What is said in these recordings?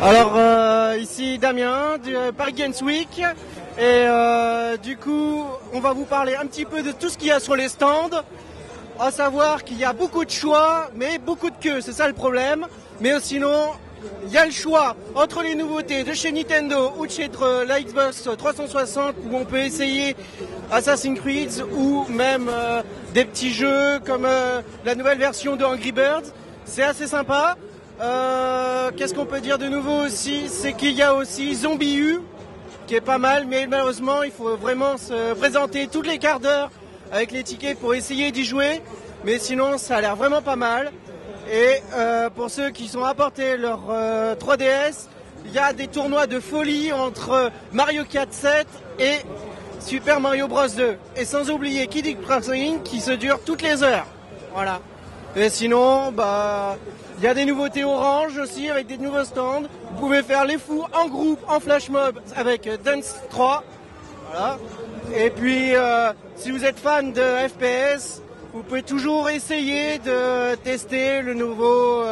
Alors ici Damien du Paris Games Week et du coup on va vous parler un petit peu de tout ce qu'il y a sur les stands, à savoir qu'il y a beaucoup de choix mais beaucoup de queues, c'est ça le problème. Mais sinon il y a le choix entre les nouveautés de chez Nintendo ou de chez la Xbox 360 où on peut essayer Assassin's Creed ou même des petits jeux comme la nouvelle version de Angry Birds, c'est assez sympa. Qu'est-ce qu'on peut dire de nouveau aussi? C'est qu'il y a aussi Zombie U qui est pas mal, mais malheureusement il faut vraiment se présenter tous les quarts d'heure avec les tickets pour essayer d'y jouer, mais sinon ça a l'air vraiment pas mal. Et pour ceux qui sont apportés leur 3DS, il y a des tournois de folie entre Mario Kart 7 et Super Mario Bros 2, et sans oublier Kid Crossing qui se dure toutes les heures. Voilà. Et sinon, il y a des nouveautés Orange aussi avec des nouveaux stands. Vous pouvez faire les fous en groupe, en flash mob avec Dance 3. Voilà. Et puis, si vous êtes fan de FPS, vous pouvez toujours essayer de tester le nouveau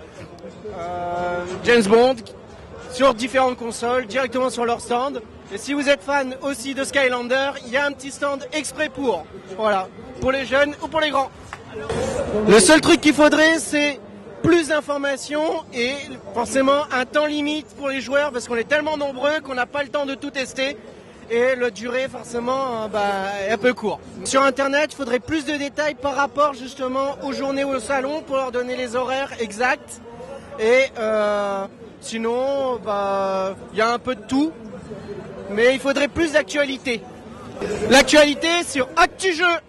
James Bond sur différentes consoles, directement sur leur stand. Et si vous êtes fan aussi de Skylander, il y a un petit stand exprès pour. Voilà. Pour les jeunes ou pour les grands. Le seul truc qu'il faudrait, c'est plus d'informations et forcément un temps limite pour les joueurs parce qu'on est tellement nombreux qu'on n'a pas le temps de tout tester et le durée forcément est un peu court. Sur internet, il faudrait plus de détails par rapport justement aux journées ou au salon pour leur donner les horaires exacts et sinon il y a un peu de tout mais il faudrait plus d'actualité. L'actualité sur ActuJeux.